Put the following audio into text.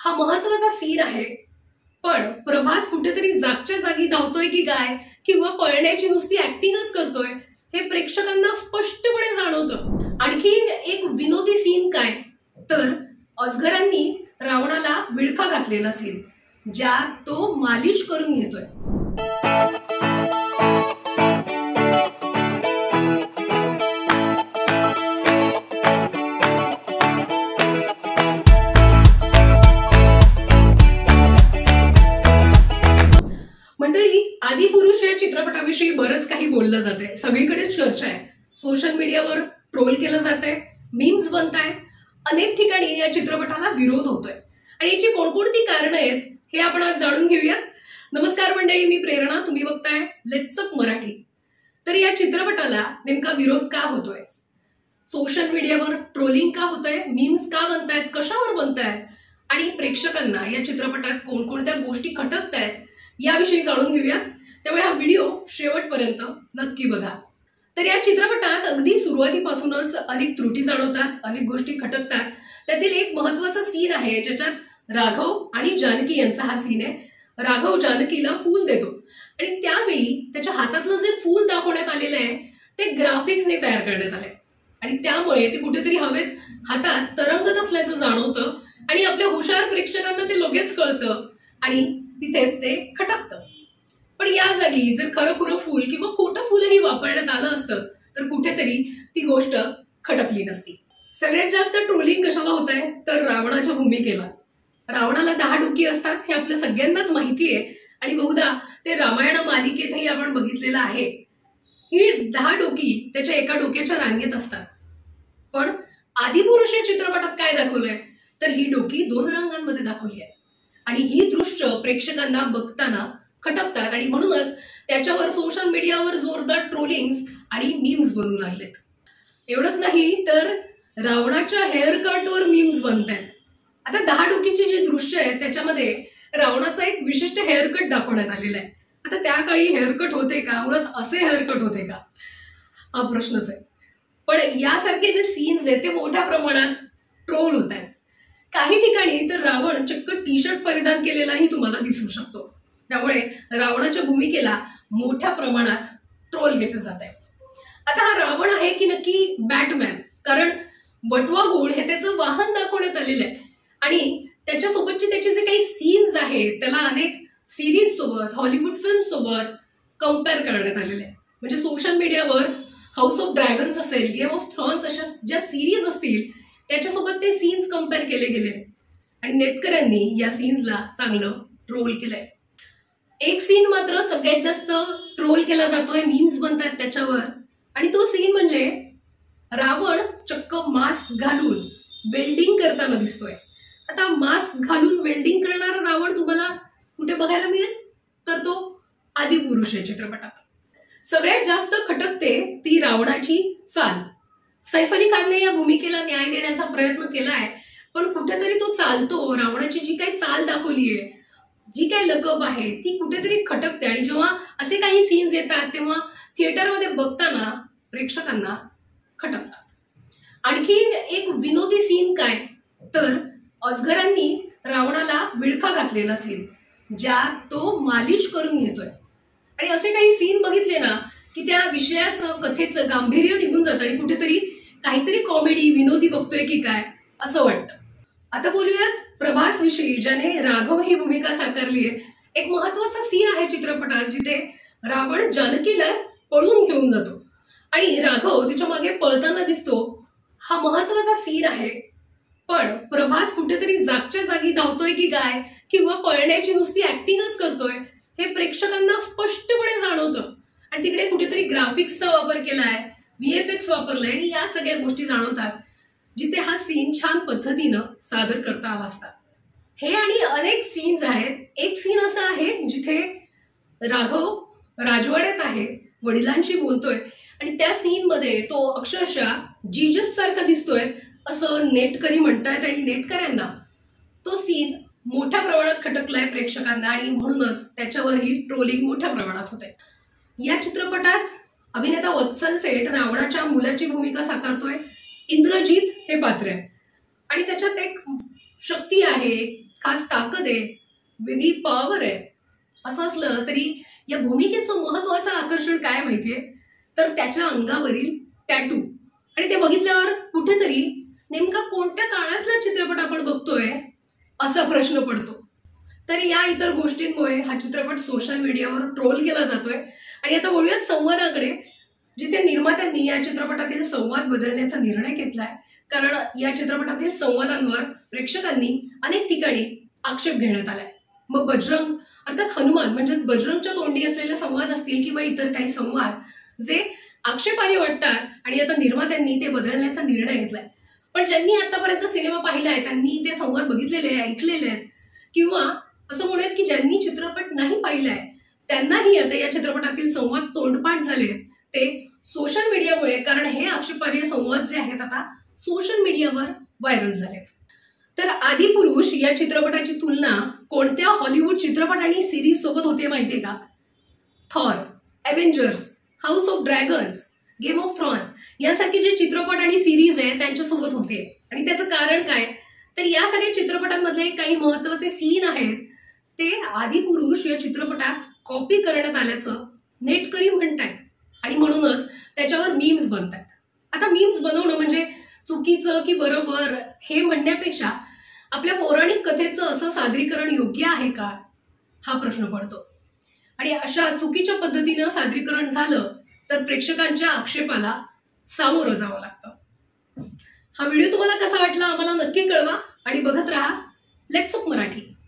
हा महत्वाचा सीन आहे, पण प्रभास कुठेतरी जागच्या जागी धावतोय की काय किंवा पळण्याची नुसती ऍक्टिंगच करतोय हे प्रेक्षकांना स्पष्टपणे जाणवतं। आणखी एक विनोदी सीन काय तर अजगरांनी रावणाला विळखा घातलेला सीन, ज्यात तो मालिश करून घेतोय। मंडळी, आदिपुरुष या चित्रपटाविषयी बरंच काही बोललं जातंय, सगळीकडेच चर्चा आहे। सोशल मीडियावर ट्रोल केलं जातंय, मीम्स बनतायत, अनेक ठिकाणी या चित्रपटाला विरोध होतोय आणि याची कोणकोणती कारणं आहेत हे आपण आज जाणून घेऊयात। नमस्कार मंडळी, मी प्रेरणा, तुम्ही बघताय लेट्स अप मराठी। तर या चित्रपटाला नेमका विरोध का होतोय, सोशल मीडियावर ट्रोलिंग का होतंय, मीम्स का बनतायत, कशावर बनतायत आणि प्रेक्षकांना या चित्रपटात कोणकोणत्या गोष्टी खटकतायत याविषयी जाणून घेऊया। त्यामुळे हा व्हिडिओ शेवटपर्यंत नक्की बघा। तर या चित्रपटात अगदी सुरुवातीपासूनच अनेक त्रुटी जाणवतात, अनेक गोष्टी खटकतात। त्यातील एक महत्वाचा सीन आहे ज्याच्यात राघव आणि जानकी यांचा हा सीन आहे। राघव जानकीला फूल देतो आणि त्यावेळी त्याच्या हातातलं जे फूल दाखवण्यात आलेलं आहे ते ग्राफिक्सने तयार करण्यात आलंय आणि त्यामुळे ते कुठेतरी हवेत हातात तरंगत असल्याचं जाणवतं आणि आपल्या हुशार प्रेक्षकांना ते लगेच कळतं आणि तिथेच ते खटकतं। पण या जागी जर खरं फूल किंवा खोटं फूलही वापरण्यात आलं असतं तर कुठेतरी ती गोष्ट खटकली नसती। सगळ्यात जास्त ट्रोलिंग कशाला होत आहे तर रावणाच्या भूमिकेला। रावणाला 10 डोकी असतात हे आपल्या सगळ्यांनाच माहिती आहे आणि बहुधा ते रामायण मालिकेतही आपण बघितलेलं आहे। ही 10 डोकी त्याच्या एका डोक्याच्या रांगेत असतात, पण आदिपुरुष या चित्रपटात काय दाखवलंय तर ही डोकी 2 रंगांमध्ये दाखवली आहे आणि ही दृश्य प्रेक्षकांना बघताना खटकतात आणि म्हणूनच त्याच्यावर सोशल मीडियावर जोरदार ट्रोलिंग्स आणि मीम्स बनू लागलेत। एवढंच नाही तर रावणाच्या हेअर कटवर मीम्स बनतायत। आता 10 डोकीची जी दृश्य आहे त्याच्यामध्ये रावणाचा एक विशिष्ट हेअर कट दाखवण्यात आलेला आहे। आता त्या काळी हेअर कट होते का, मुळात असे हेअर कट होते का, हा प्रश्नच आहे। पण यासारखे जे सीन्स आहेत ते मोठ्या प्रमाणात ट्रोल होत आहेत। काही ठिकाणी तर रावण चक्क टी-शर्ट परिधान केलेलाही तुम्हाला दिसू शकतो। त्यामुळे रावणाच्या भूमिकेला मोठ्या प्रमाणात ट्रोल घेतलं जात आहे। आता हा रावण आहे की नक्की बॅटमॅन, कारण बटवा गूळ हे त्याचं वाहन दाखवण्यात आलेलं आहे आणि त्याच्यासोबतचे त्याचे जे काही सीन्स आहेत त्याला अनेक सिरीज सोबत, हॉलिवूड फिल्म सोबत कम्पेअर करण्यात आलेले आहे। म्हणजे सोशल मीडियावर हाऊस ऑफ ड्रॅगन्स असेल, गेम ऑफ थ्रॉन्स अशा ज्या सिरीज असतील त्याच्यासोबत ते सीन्स कम्पेअर केले गेले आणि नेटकऱ्यांनी या सीन्सला चांगलं ट्रोल केलंय। एक सीन मात्र सगळ्यात जास्त ट्रोल केला जातोय, मीम्स बनतात त्याच्यावर, आणि तो सीन म्हणजे रावण चक्क मास्क घालून वेल्डिंग करताना दिसतोय। आता मास्क घालून वेल्डिंग करणारा रावण तुम्हाला कुठे बघायला मिळेल तर तो आदिपुरुष या चित्रपटात। सगळ्यात जास्त खटकते ती रावणाची चाल। सैफ अली खानने या भूमिकेला न्याय देण्याचा प्रयत्न केलाय, पण कुठेतरी तो चालतो, रावणाची जी काही चाल दाखवलीये, जी काही लकब आहे ती कुठेतरी खटकते आणि जेव्हा असे काही सीन्स येतात तेव्हा थिएटरमध्ये बघताना प्रेक्षकांना खटकतात। आणखी एक विनोदी सीन काय तर अजगरांनी रावणाला विळखा घातलेला सीन, ज्यात तो मालिश करून घेतोय आणि असे काही सीन बघितले ना की त्या विषयाचं, कथेचं गांभीर्य निघून जातं आणि कुठेतरी काहीतरी कॉमेडी, विनोदी बघतोय की काय असं वाटतं। आता बोलूयात प्रभास विषयी, ज्याने राघव ही भूमिका साकारली आहे। एक महत्वाचा सीन आहे चित्रपटात जिथे रावण जानकीला पळून घेऊन जातो आणि राघव तिच्या मागे पळताना दिसतो। हा महत्वाचा सीन आहे, पण प्रभास कुठेतरी जागच्या जागी धावतोय की काय किंवा पळण्याची नुसती ऍक्टिंगच करतोय हे प्रेक्षकांना स्पष्टपणे जाणवतं आणि तिकडे कुठेतरी ग्राफिक्सचा वापर केलाय, VFX वापरलाय आणि या सगळ्या गोष्टी जाणवतात जिथे हा सीन छान पद्धतीनं सादर करता आला असता। हे आणि अनेक सीन्स आहेत। एक सीन असा आहे जिथे राघव राजवाड्यात आहे, वडिलांशी बोलतोय आणि त्या सीन मध्ये तो अक्षरशः जीजस सारखा दिसतोय असं नेटकरी म्हणतायत आणि नेटकऱ्यांना तो सीन मोठ्या प्रमाणात खटकलाय प्रेक्षकांना आणि म्हणूनच त्याच्यावरही ट्रोलिंग मोठ्या प्रमाणात होते। या चित्रपटात अभिनेता वत्सल सेठ रावणाच्या मुलाची भूमिका साकारतोय। इंद्रजीत हे पात्र आहे आणि त्याच्यात एक शक्ती आहे, खास ताकद आहे, वेगळी पॉवर आहे. असं असलं तरी या भूमिकेचं महत्वाचं आकर्षण काय माहितीये, तर त्याच्या अंगावरील टॅटू. आणि ते बघितल्यावर कुठेतरी नेमका कोणत्या काळातला चित्रपट आपण बघतोय असा प्रश्न पडतो. तर या इतर गोष्टींमुळे हा चित्रपट सोशल मीडियावर ट्रोल केला जातोय. आणि आता बोलूयात संवादाकडे, जिथे निर्मात्यांनी या चित्रपटातील संवाद बदलण्याचा निर्णय घेतलाय. कारण या चित्रपटातील संवादांवर प्रेक्षकांनी अनेक ठिकाणी आक्षेप घेण्यात आलाय. मग बजरंग अर्थात हनुमान म्हणजेच बजरंगच्या तोंडी असलेले संवाद असतील किंवा इतर काही संवाद जे आक्षेपार्ह वाटतात आणि आता निर्मात्यांनी ते बदलण्याचा निर्णय घेतलाय. पण ज्यांनी आतापर्यंत सिनेमा पाहिलाय त्यांनी ते संवाद बघितलेले ऐकलेले आहेत, किंवा असं म्हणूयात की ज्यांनी चित्रपट नाही पाहिलाय त्यांनाही आता या चित्रपटातील संवाद तोंडपाठ झाले ते सोशल मीडियामुळे. कारण हे आक्षेपार्ह संवाद जे आहेत आता सोशल मीडियावर व्हायरल झालेत. तर आदिपुरुष या चित्रपटाची तुलना कोणत्या हॉलिवूड चित्रपट आणि सिरीज सोबत होते माहितीये का? Thor, Avengers, House of Dragons, Game of Thrones यासारखे जे चित्रपट आणि सिरीज आहे त्यांच्यासोबत होते. आणि त्याचं कारण काय, तर या सगळ्या चित्रपटांमधले काही महत्वाचे सीन आहेत ते आदिपुरुष या चित्रपटात कॉपी करण्यात आल्याचं नेटकरी म्हणतायत. आणि म्हणूनच त्याच्यावर मीम्स बनतात. आता मीम्स बनवणं म्हणजे चुकीचं की बरोबर हे म्हणण्यापेक्षा आपल्या पौराणिक कथेचं असं सादरीकरण योग्य आहे का हा प्रश्न पडतो. आणि अशा चुकीच्या पद्धतीनं सादरीकरण झालं तर प्रेक्षकांच्या आक्षेपाला सामोरं जावं लागतं. हा व्हिडिओ तुम्हाला कसा वाटला आम्हाला नक्की कळवा आणि बघत राहा लेट्स टॉक मराठी.